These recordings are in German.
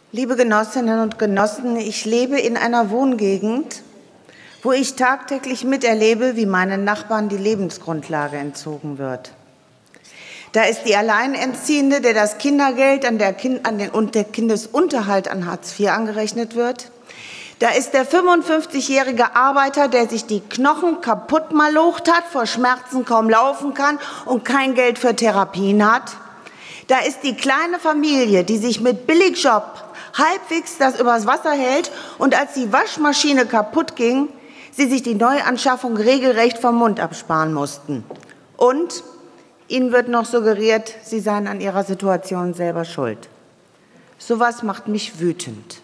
Liebe Genossinnen und Genossen, ich lebe in einer Wohngegend, wo ich tagtäglich miterlebe, wie meinen Nachbarn die Lebensgrundlage entzogen wird. Da ist die Alleinerziehende, der das Kindergeld und der Kindesunterhalt an Hartz IV angerechnet wird. Da ist der 55-jährige Arbeiter, der sich die Knochen kaputt malocht hat, vor Schmerzen kaum laufen kann und kein Geld für Therapien hat. Da ist die kleine Familie, die sich mit Billigjob halbwegs das übers Wasser hält und als die Waschmaschine kaputt ging, sie sich die Neuanschaffung regelrecht vom Mund absparen mussten. Und ihnen wird noch suggeriert, sie seien an ihrer Situation selber schuld. Sowas macht mich wütend.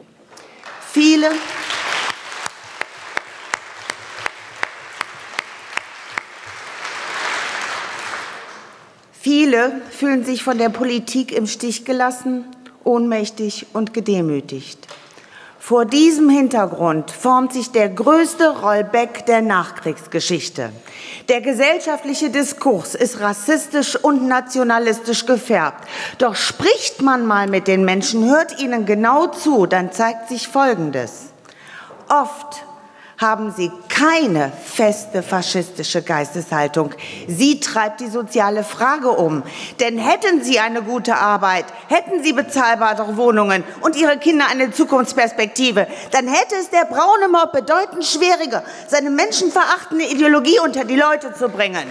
Viele fühlen sich von der Politik im Stich gelassen, ohnmächtig und gedemütigt. Vor diesem Hintergrund formt sich der größte Rollback der Nachkriegsgeschichte. Der gesellschaftliche Diskurs ist rassistisch und nationalistisch gefärbt. Doch spricht man mal mit den Menschen, hört ihnen genau zu, dann zeigt sich Folgendes. Oft haben sie keine feste faschistische Geisteshaltung. Sie treibt die soziale Frage um. Denn hätten sie eine gute Arbeit, hätten sie bezahlbare Wohnungen und ihre Kinder eine Zukunftsperspektive, dann hätte es der braune Mob bedeutend schwieriger, seine menschenverachtende Ideologie unter die Leute zu bringen.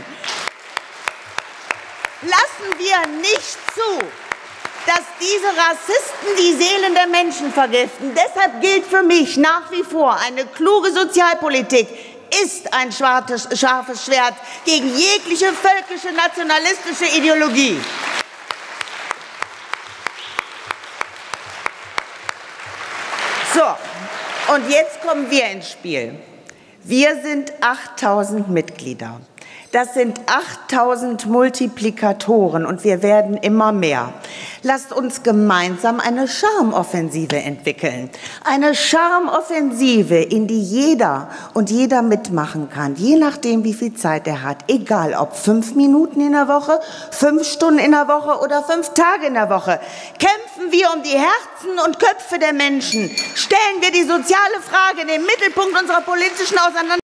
Lassen wir nicht zu, dass diese Rassisten die Seelen der Menschen vergiften. Deshalb gilt für mich nach wie vor, eine kluge Sozialpolitik ist ein scharfes Schwert gegen jegliche völkische, nationalistische Ideologie. So, und jetzt kommen wir ins Spiel. Wir sind 8.000 Mitglieder. Das sind 8.000 Multiplikatoren und wir werden immer mehr. Lasst uns gemeinsam eine Charmeoffensive entwickeln. Eine Charmeoffensive, in die jeder und jeder mitmachen kann, je nachdem, wie viel Zeit er hat. Egal, ob 5 Minuten in der Woche, 5 Stunden in der Woche oder 5 Tage in der Woche. Kämpfen wir um die Herzen und Köpfe der Menschen. Stellen wir die soziale Frage in den Mittelpunkt unserer politischen Auseinandersetzung.